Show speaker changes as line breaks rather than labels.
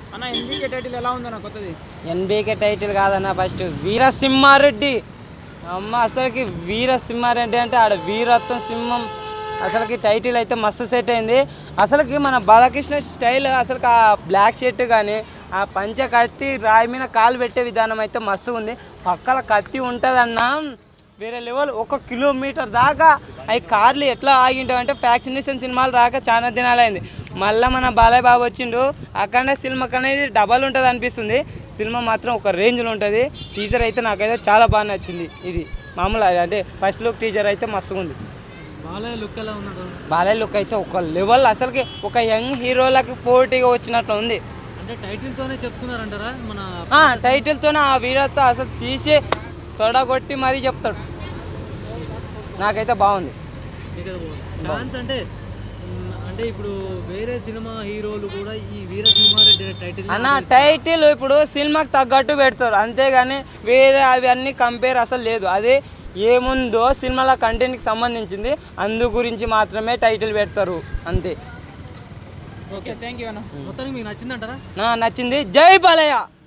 అన్న NBK title ఎలా ఉందన్న కొత్తది?
ఎన్బీకే టైటిల్ కాదన్న, ఫస్ట్ వీరసింహారెడ్డి. అమ్మ అసలుకి వీరసింహారెడ్డి అంటే ఆడ వీరత్వం సింహం. అసలుకి టైటిల్ అయితే మస్తు సెట్ అయింది. అసలుకి మన బాలకృష్ణ స్టైల్, అసలు ఆ బ్లాక్ షర్ట్ కానీ ఆ పంచ కట్టి రాయి మీద కాలు పెట్టే విధానం అయితే మస్తు ఉంది. పక్కల కత్తి ఉంటుందన్న వేరే లెవెల్. 1 కిలోమీటర్ దాకా అవి కార్లు ఎట్లా ఆగింటావంటే వ్యాక్సినేషన్ సినిమాలు రాక చాలా దినాలైంది. మళ్ళీ మన బాలయ్య బాబు వచ్చిండు, అక్కడనే సినిమాకి అనేది డబల్ ఉంటుంది అనిపిస్తుంది. సినిమా మాత్రం ఒక రేంజ్లో ఉంటుంది. టీజర్ అయితే నాకైతే చాలా బాగా నచ్చింది. ఇది మామూలు అంటే ఫస్ట్ లుక్ టీజర్ అయితే మస్తుగా ఉంది.
బాలయ్య లుక్ ఎలా ఉన్నాడు?
బాలయ్య లుక్ అయితే ఒక లెవెల్, అసలుకి ఒక యంగ్ హీరోలకి పోటీగా వచ్చినట్లు ఉంది.
అంటే టైటిల్తోనే చెప్తున్నారంటారా? మన
టైటిల్తోనే ఆ వీడియోతో అసలు తీసి తొడగొట్టి మరీ చెప్తాడు. నాకైతే బాగుంది.
డాన్స్ అంటే అంటే ఇప్పుడు వేరే సినిమా హీరోలు కూడా ఈ వీరసింహారెడ్డి టైటిల్
అన్న టైటిల్ ఇప్పుడు సినిమాకి తగ్గట్టు పెడతారు, అంతేగాని వేరే అవి అన్నీ కంపేర్ అసలు లేదు. అది ఏముందో సినిమాల కంటెంట్కి సంబంధించింది, అందు గురించి మాత్రమే టైటిల్ పెడతారు అంతే.
ఓకే, థ్యాంక్ యూ అన్న. మొత్తానికి మీకు నచ్చిందంటారా?
నచ్చింది. జై బాలయ్య.